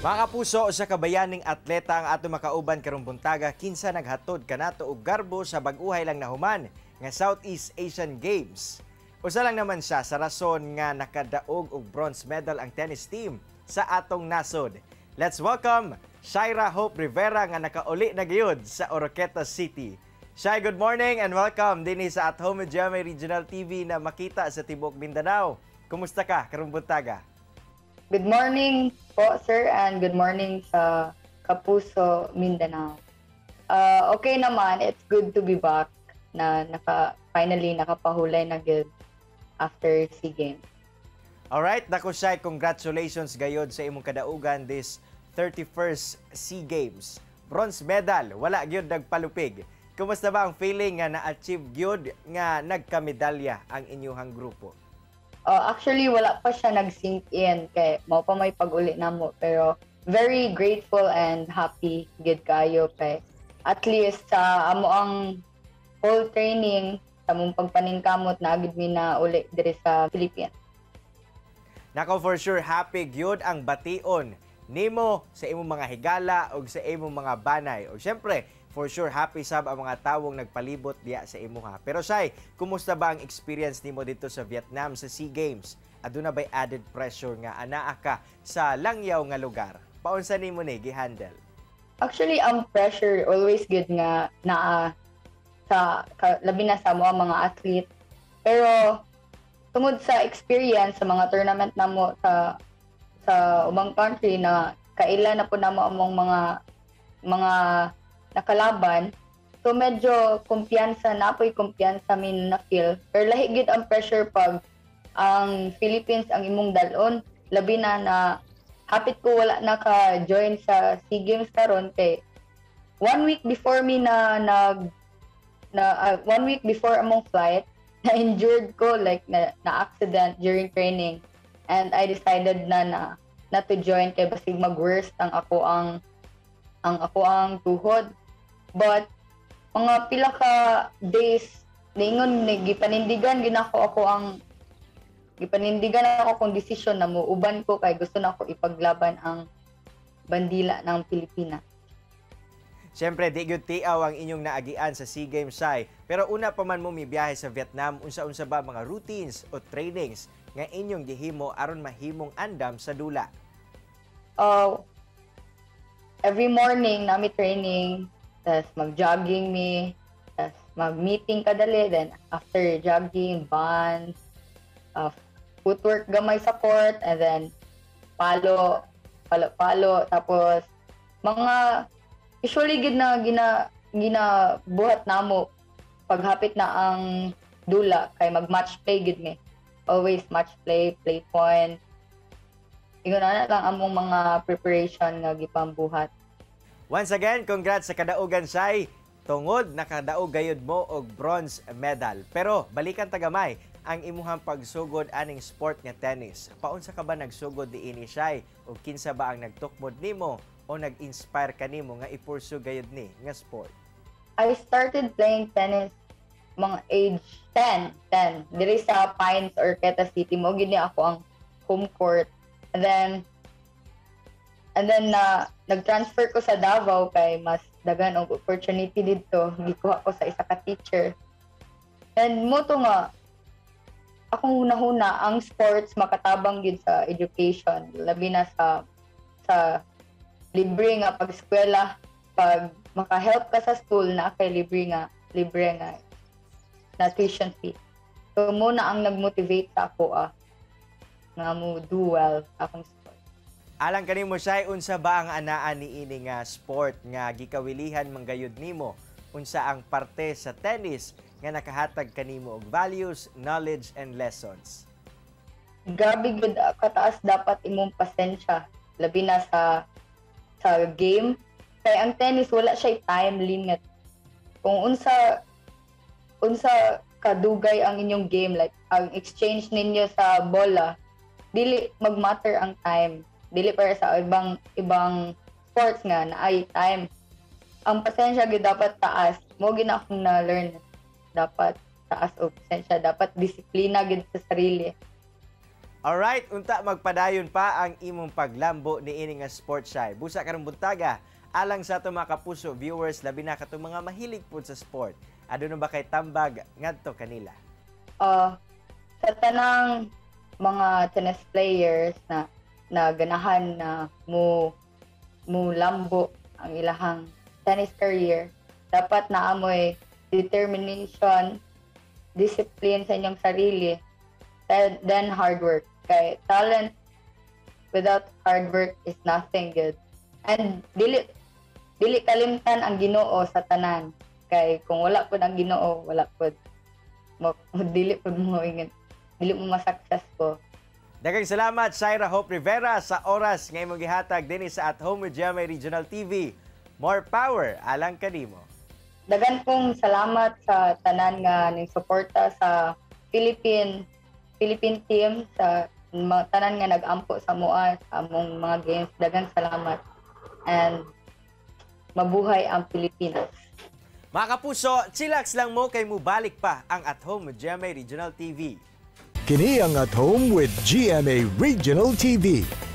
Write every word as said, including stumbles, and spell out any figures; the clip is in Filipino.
Mga kapuso, sa kabayaning atleta ang ato makauban karong buntaga kinsa naghatod kanato og garbo sa bag-uhay lang nahuman nga Southeast Asian Games. Usa lang naman siya sa rason nga nakadaog og bronze medal ang tennis team sa atong nasod. Let's welcome Shaira Hope Rivera nga nakauli na gyud sa Oroqueta City. Shai, good morning and welcome dinhi sa At Home with G M A Regional T V na makita sa Tibok Mindanao. Kumusta ka karong buntaga? Good morning po, sir, and good morning sa Kapuso, Mindanao. Uh, okay naman, it's good to be back na naka, finally nakapahulay na good after SEA Games. Alright, dako Shai, congratulations gayod sa imong kadaugan this thirty-first SEA Games. Bronze medal, wala gyud nagpalupig. Kumusta ba ang feeling nga na-achieve gyud nga nagkamedalya ang inyong grupo? Uh, actually, wala pa siya nag-sink in kay mao pa may pag-uli na mo. Pero very grateful and happy gid kayo kay at least sa uh, amo ang whole training sa mong pagpaningkamot na agad mi na uli diri sa Philippines. Nako, for sure happy gyud ang bation nimo sa imong mga higala o sa imong mga banay. O syempre, for sure happy sab ang mga tawong nagpalibot diya sa imuha. Pero Shai, kumusta ba ang experience nimo dito sa Vietnam sa SEA Games? Aduna bay added pressure nga anaa ka sa langyaw nga lugar? Paunsa nimo ni gi-handle? Actually, ang pressure always good nga naa sa ka, labi na sa mga mga athlete. Pero tungod sa experience sa mga tournament namo sa sa ubang country na kaila na po namo among mga mga nakalaban, so medyo kumpiyansa na apoy kumpiyansa min na feel. Pero lahi gid ang pressure pag ang Philippines ang imong dalon, labi na na hapit ko wala naka-join sa SEA Games karon kay one week before me na nag na uh, one week before among flight na injured ko, like na, na accident during training, and I decided na na not to join kay basig mag-worst ang ako ang ang ako ang tuhod. But mga pila ka days ningon ni gipanindigan ginako ako ang gipanindigan ako kung desisyon na mo uban ko kay gusto na ako ipaglaban ang bandila ng Pilipinas. Siyempre, di gyud tiaw ang inyong naagian sa SEA Games, Shai. Pero una pa man mo mibiyahe sa Vietnam, unsa-unsa ba mga routines o trainings nga inyong gihimo aron mahimong andam sa dula? Uh, every morning nami training, tas mag-jogging mi, tas mag-meeting kadali, then after jogging, bands, uh, footwork gamay sa court, and then palo, palo-palo, tapos mga usually gid na gina ginabuhat namo paghapit na ang dula kay mag-match play gid mi. Always match play, play point. Ingon na lang among mga preparation nga gipambuhat. Once again, congrats sa kadaugan, Shai. Tungod nakadaog gayud mo og bronze medal. Pero balikan tagamay ang imuhang pagsugod aning sport nga tennis. Paunsa ka ba nagsugod diini, Shai? O kinsa ba ang nagtukmod nimo o nag-inspire kanimo nga i-pursue gayud ni nga sport? I started playing tennis mga age ten, ten. Diri sa Pines, Oroqueta City mo gini ako ang home court. And then And then na uh, nag-transfer ko sa Davao kay mas dagan og opportunity dito. Gikuha ko sa isa ka teacher. And mo to nga akong hunahuna ang sports makatabang gid sa education, labi na sa sa libre nga pag-eskwela, pag maka-help ka sa school na kay libre nga libre nga na tuition fee. So mo na ang nag-motivate sa ako ah, nga mo do well akong sport. Alang kanimo, Shai, unsa ba ang anaa ni ini nga sport nga gikawilihan manggayud nimo? Unsa ang parte sa tennis nga nakahatag kanimo og values, knowledge and lessons? Grabe gud kataas dapat imong pasensya, labi na sa sa game. Kay ang tennis wala siya time limit. Kung unsa unsa kadugay ang inyong game, like ang exchange ninyo sa bola, dili mag-matter ang time. Dili para sa ibang ibang sports nga na ay time. Ang pasensya gid dapat taas. Mo gid na akong na-learn. Dapat taas og pasensya, dapat disiplina gid sa sarili. Alright, unta magpadayon pa ang imong paglambo ni ini nga sports shy. Busa karong buntaga, alang sa ato mga kapuso viewers, labi na katong mga mahilig po sa sport. Aduna ba kay tambag ngadto kanila? Uh, sa tanang mga tennis players na na ganahan na mo mo lambo ang ilahang tennis career, dapat naamoy determination, discipline sa inyong sarili, and then hard work. Kay talent without hard work is nothing good. And dili dili kalimtan ang Ginoo sa tanan. Kay kung wala pud ang Ginoo, wala pud mo dili pud mo ingin. Dili mo ma-success ko. Daghang salamat Shaira Hope Rivera sa oras nga imong gihatag dinhi sa At Home with G M A Regional T V. More power alang kanimo. Dagan pong salamat sa tanan nga ning suporta sa Philippine Philippine team, sa mga tanan nga nag-ampo sa mua sa among mga games. Dagan salamat and mabuhay ang Pilipinas. Mga kapuso, chillax lang mo kay mubalik pa ang At Home with G M A Regional T V. Kini ang At Home with G M A Regional T V.